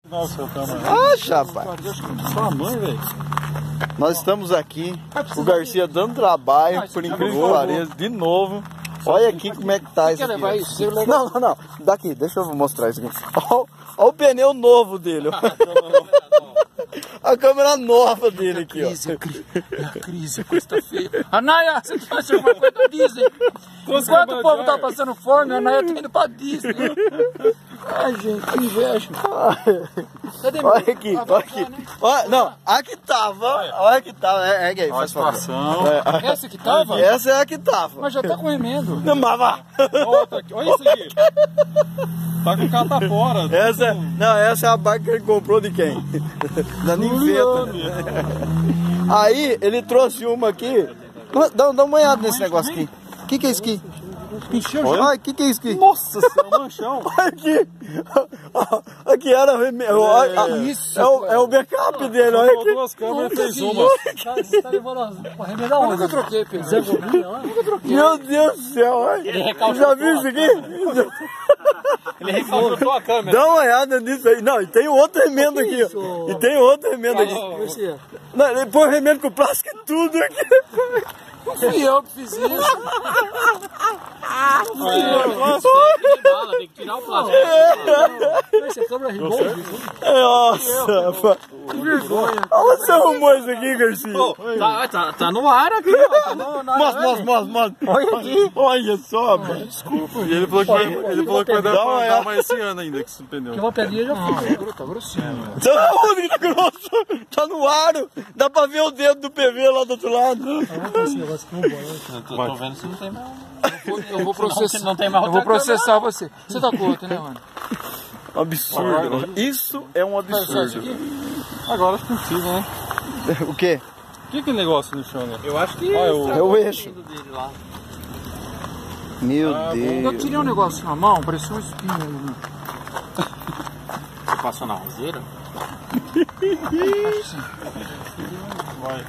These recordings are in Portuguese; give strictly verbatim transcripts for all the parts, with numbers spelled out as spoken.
Nossa, ah, rapaz. Sua mãe, velho. Nós estamos aqui, o Garcia dando trabalho, por incrível que pareça, de novo. Olha aqui como é que tá isso aqui. Não, não, não. Daqui, deixa eu mostrar isso aqui. Olha, olha o pneu novo dele. A câmera nova dele aqui, ó. É a crise, a coisa tá feia. Anaia, você tá achando uma coisa da Disney? Enquanto o povo tá passando fome, a Anaia tá indo pra Disney. Ai, gente, que inveja. Cadê meu? Olha aqui, olha aqui. Olha, não, a que tava, olha que tava. É, é, é, olha a situação. É, essa que tava? Essa é a que tava. Mas já tá com remendo. Não, mas vá. Olha isso aqui. Tá com o carro tá fora. Essa, não, essa é a barca que ele comprou de quem? Da Ninfeta. Aí ele trouxe uma aqui. Dá, dá uma olhada nesse negócio aqui. O que, que é isso aqui? Olha, o que, que é isso aqui? Nossa senhora, manchão. Olha aqui. Aqui era o remédio. É, é, o, é o backup dele. Olha aqui. Duas câmeras fez uma. Você tá levando a remenda onde? Eu nunca troquei, Pedro. Nunca troquei. Meu Deus do céu, olha. Já viu isso aqui? Ele recalcutou a câmera. Dá uma olhada nisso aí. Não, e tem outro remendo aqui. Ó. E tem outro remendo aqui. Não, ele põe remendo com plástico e tudo aqui. Não fui eu que fiz isso. Não fui eu. Nossa, tem que tirar o plástico. Essa câmera rimou. Nossa, que vergonha. Onde você arrumou isso aqui, Garcia? Oh, tá, tá, tá no ar aqui, ó. Tá no, na mostra, mostra, mostra, mostra. Olha aqui. Olha só, ah, desculpa. E ele falou que vai, ele falou que vai dar pra andar mais esse ano ainda com esse pneu. Que uma pedrinha já foi. Tá grossinho. Onde que tá grosso? Tá no aro. Dá pra ver o dedo do P V lá do outro lado. Eu tô, tô vendo se não tem mais. Eu vou processar, não tem mais eu vou processar você. Você tá com outra, né, mano? Absurdo. Isso é um absurdo. Agora acho que não precisa, né? O quê? O que é aquele negócio no chão, né? Eu acho que ah, eu... é o eixo. Meu ah, Deus. Eu tirei um negócio na mão, parecia um espinho. Né? Você passou na roseira? Vai.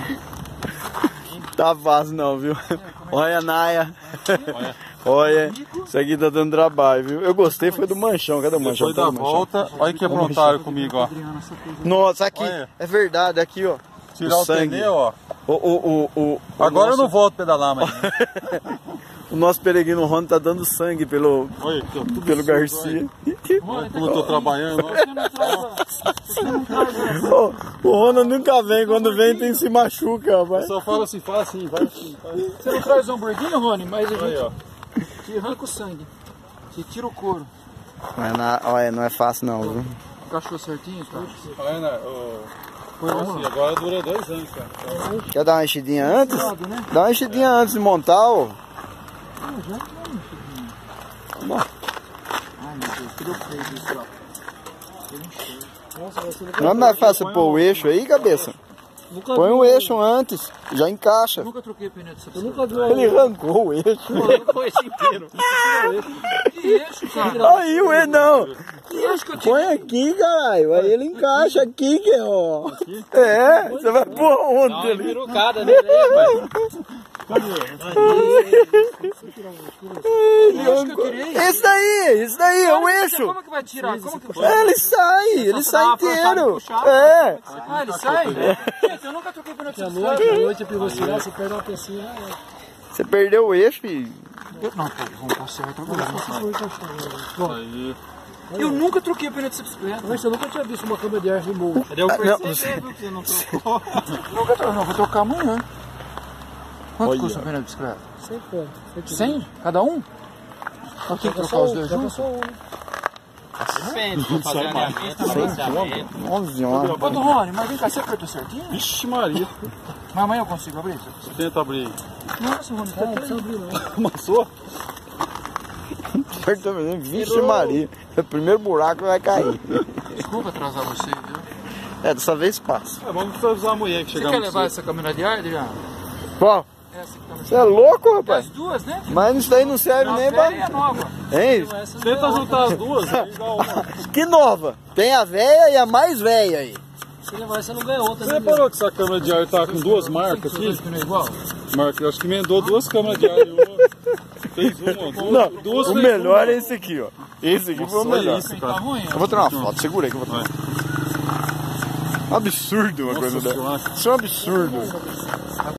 Tá fácil não, viu? Olha a Naya. Olha, isso aqui tá dando trabalho, viu? Eu gostei, foi do manchão. Cadê o manchão? Foi da volta. Olha que aprontaram comigo, ó. Nossa, aqui, olha. É verdade, aqui, ó. Tirar o, o pneu, ó. O, o, o, o, Agora nosso... eu não volto pedalar mais. O nosso peregrino Rony tá dando sangue pelo, olha, tô, pelo Garcia. Olha como eu tô trabalhando. Oh, o Rony nunca vem, quando vem tem se machuca, rapaz. Só fala assim, fala assim, vai assim. Vai. Você não traz um hamburguinho, Rony? Mas a gente aí, ó. Te arranca o sangue. Você tira o couro. Não é, na... Olha, não é fácil não, viu? Encaixou certinho, cara? Olha, né? Foi assim, agora dura dois anos, cara. Quer dar uma enchidinha antes? Dá uma enchidinha antes de montar, ó. Ah, já tá uma enchidinha. Bom. Ai, meu Deus, que deu feio isso, ó. Não é mais fácil pôr o eixo aí, cabeça? Põe o eixo antes, já encaixa. Eu nunca troquei pneu dessa pessoa. Nunca viu ele arrancou o eixo. Arrancou o eixo inteiro. Que eixo, cara? Aí o eixo não. Que eixo que eu tirei? Põe aqui, caralho. Aí ele encaixa aqui, que é, ó. É, você vai pôr onde? Dá uma perucada nele aí, pai. Esse daí, esse daí é o eixo. Como que vai tirar? Como que é, ele sai, ele sai inteiro. É. Ah, ele sai? Gente, eu nunca troquei pneu de bicicleta. À noite, pra você tirar, você perde uma pecinha. Você perdeu o eixo e... Não, vamos consertar agora. Eu nunca troquei pneu de bicicleta. Mas eu nunca tinha visto uma câmera de ar remote. Eu percebi que você não trocou. Nunca trocou, não, vou trocar amanhã. Quanto olha. Custa o pneu de bicicleta? cem conto. cem? Cada um? Ou tem que trocar os dois juntos? Depende, pra fazer alinhamento, balanceamento. onze horas. Ô, do Rony, mas vem cá, você apertou certinho? Vixe Maria. Mas amanhã eu consigo abrir? Você tenta abrir. Nossa, Rony, tá não precisa abrir não. Amassou? Apertou mesmo, vixe Maria. O primeiro buraco vai cair. Desculpa atrasar você, viu? É, dessa vez passa. É, vamos avisar a mulher que chegamos. Você quer levar essa câmera de ar, Adriano? Qual? Você é louco, rapaz? As duas, né? Mas isso daí não serve não, nem pra... é nova. Hein? Tenta juntar as duas, aí dá uma. Que nova? Tem a velha e a mais velha aí. Se levar, você não ganha outra. Você né, reparou que essa câmera de ar tá com duas marcas aqui? Que não é igual? Marca, eu acho que emendou duas câmeras de ar. Fez uma, duas, Não, duas o fez melhor uma. é esse aqui, ó. Esse aqui Nossa, foi o olha melhor. isso, Tá cara. ruim? Eu vou tirar uma foto, segura aí que eu vou tirar. Absurdo uma Nossa coisa dessa. Senhora. Isso é um absurdo.